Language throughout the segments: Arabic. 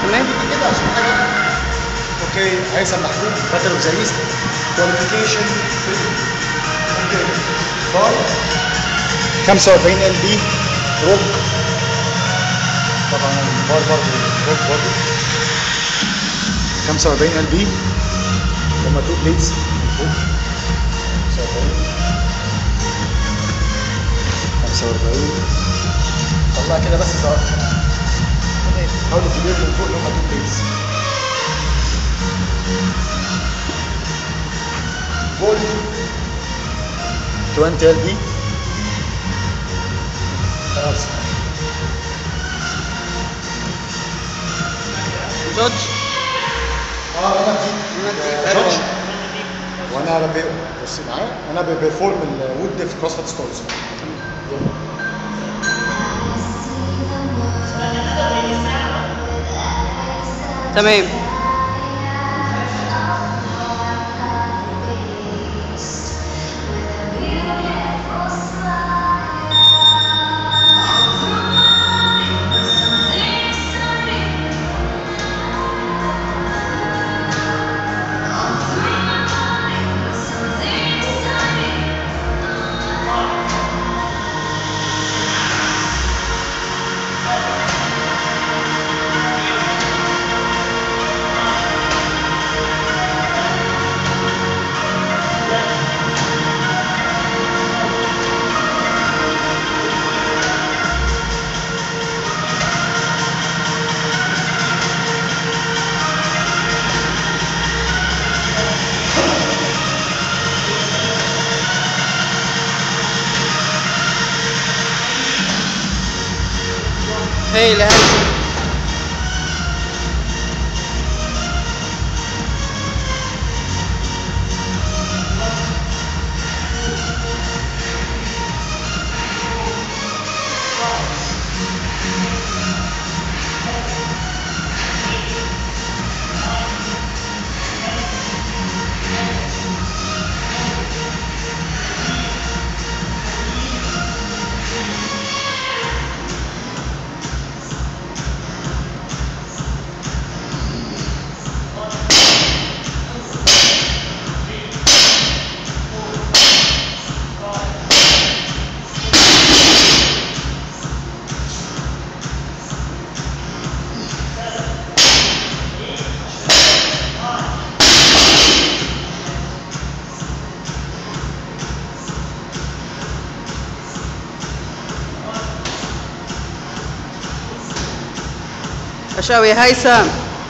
تمام كده عشان حاجه. اوكي هيثم محمود باتل اوف ذا ايست كواليفيكيشن اوكي بار 45 ال بي روك. طبعا البار برضه روك برضه 45 ال بي هما 2 بليتس فوق 45 طلع كده بس ظهر. حاول تجيب من فوق اللي هما 2 بليتس. فول 20 ال بي خلاص. جورج انا جورج وانا بصي معايا انا بفورم الوود في كروسفيت ستورز. تمام. هي لهيثم أشاوي هيثم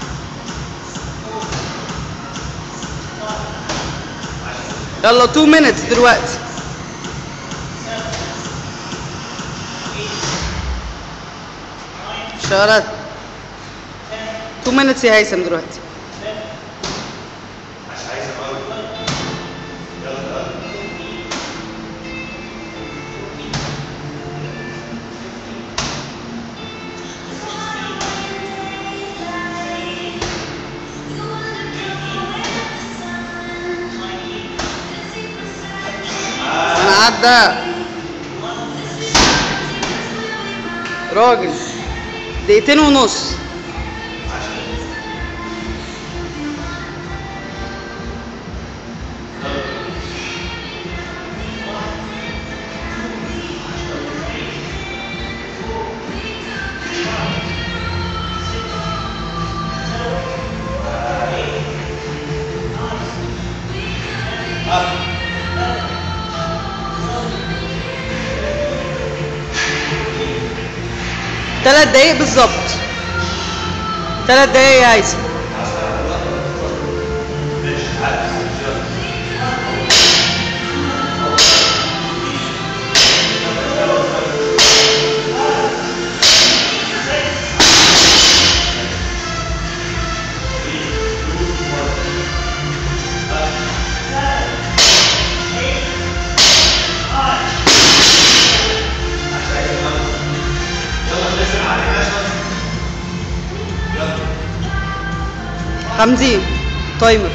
يلا 2 minutes دلوقتي. شارت 2 minutes يا هيثم دلوقتي. عدى راجل 2.5 دقيقة. ثلاث دقايق بالظبط. 3 دقايق يا هيثم. حمدي تايمر.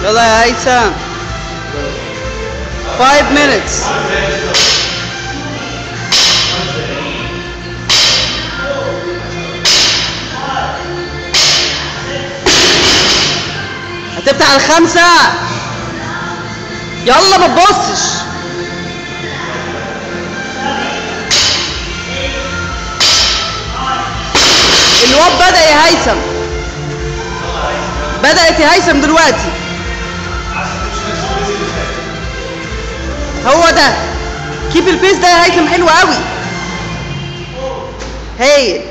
يلا يا هيثم 5 minutes. هتفتح على 5. يلا ما تبصش. الواد بدأ يا هيثم. بدأت يا هيثم دلوقتي. هو ده كيب البيس ده يا هيثم، حلو قوي. هايل.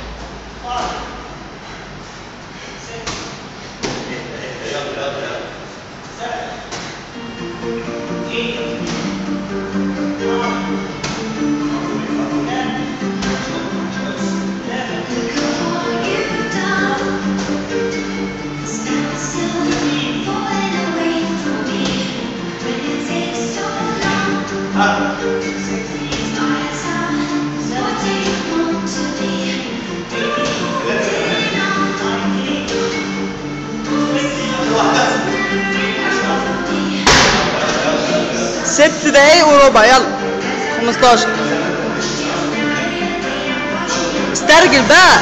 ست دقايق وربع. يلا 15. استرجل بقى.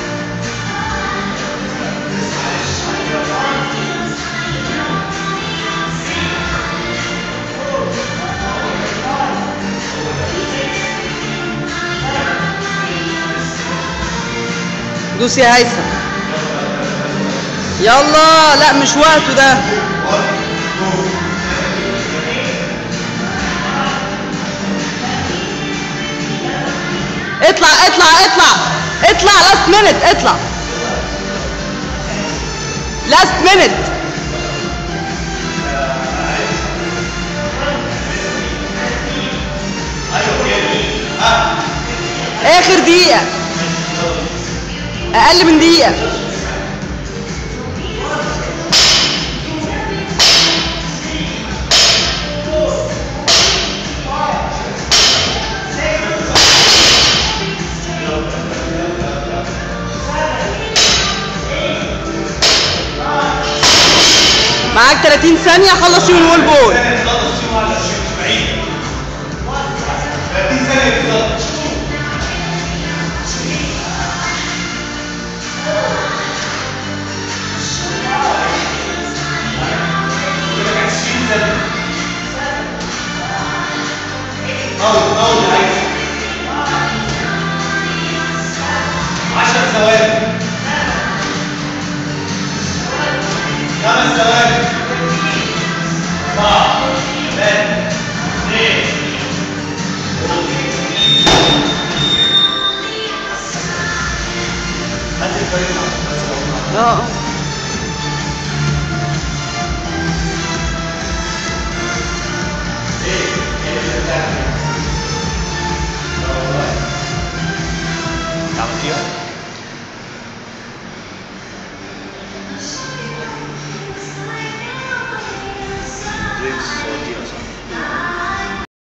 دوس يا هيثم. يلا. لا مش وقته ده. اطلع اطلع اطلع اطلع. لاست مينت. اطلع لاست مينت. اخر دقيقة. اقل من دقيقة. معاك 30 ثانية. خلص يوم الوول بول. 30 ثانية بالظبط. أول 10 ثواني. 5 ثواني. 4 3 2 هات الفريق.